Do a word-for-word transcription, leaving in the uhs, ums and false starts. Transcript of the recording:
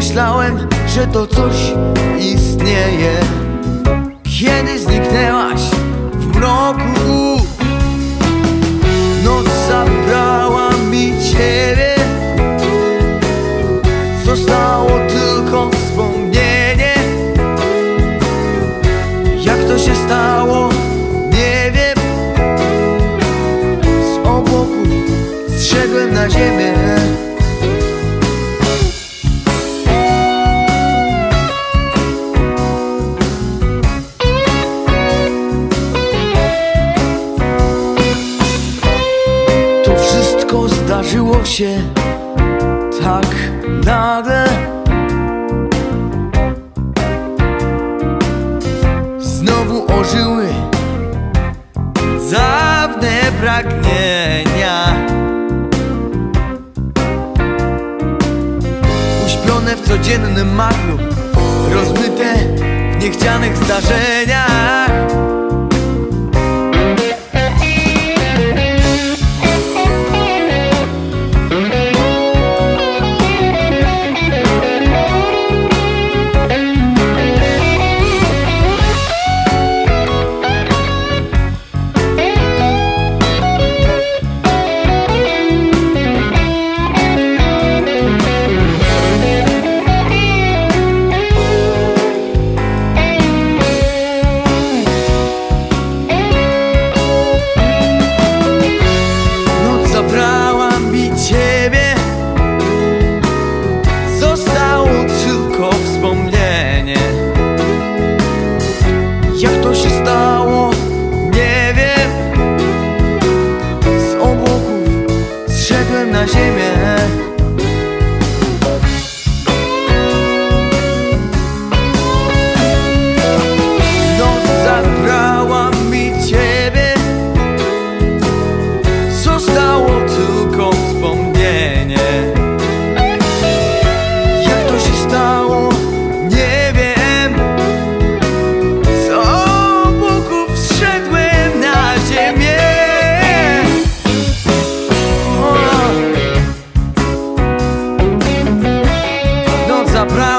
myślałem, że to coś istnieje. Kiedy zniknęłaś w mroku, noc zabrała mi ciebie. Zostało tylko wspomnienie. Jak to się stało, nie wiem. Z obłoku zszedłem na ziemię. To wszystko zdarzyło się tak nagle. Znowu ożyły dawne pragnienia, uśpione w codziennym machu, rozmyte w niechcianych zdarzeniach. Zabrała mi ciebie. Zostało tylko wspomnienie. Jak to się stało, nie wiem. Z obłoków zszedłem na ziemię. Noc zabrała mi ciebie. Zostało tylko wspomnienie. Jak to się stało, nie wiem. Z obłoków zszedłem na ziemię. O! Noc zabrała